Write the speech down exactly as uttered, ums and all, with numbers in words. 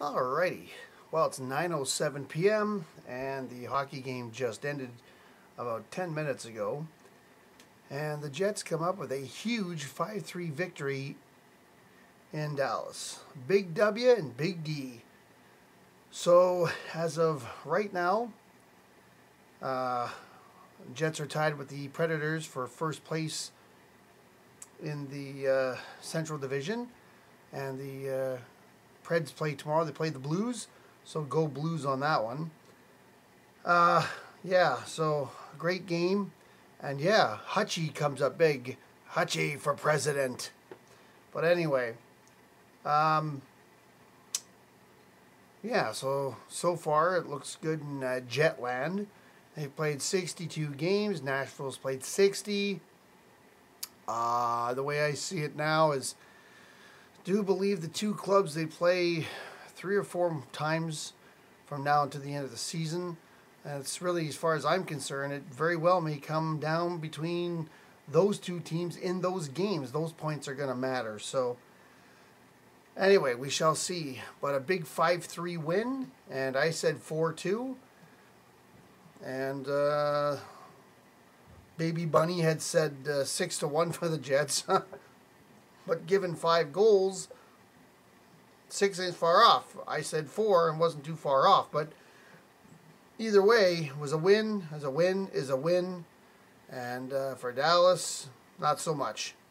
Alrighty, well, it's nine oh seven p m and the hockey game just ended about ten minutes ago, and the Jets come up with a huge five three victory in Dallas. Big W and Big D. So as of right now, uh, Jets are tied with the Predators for first place in the uh, Central Division, and the uh, Preds play tomorrow. They play the Blues, so go Blues on that one. Uh, yeah, so great game, and yeah, Hutchie comes up big. Hutchie for president. But anyway, um, yeah, so so far it looks good in uh, Jetland. They've played sixty-two games. Nashville's played sixty. Uh, the way I see it now is, do believe the two clubs, they play three or four times from now until the end of the season. And it's really, as far as I'm concerned, it very well may come down between those two teams in those games. Those points are going to matter. So anyway, we shall see. But a big five three win, and I said four two. And uh, Baby Bunny had said uh, six to one for the Jets. But given five goals, six ain't far off. I said four and wasn't too far off. But either way, it was a win. As a win is a win. And uh, for Dallas, not so much.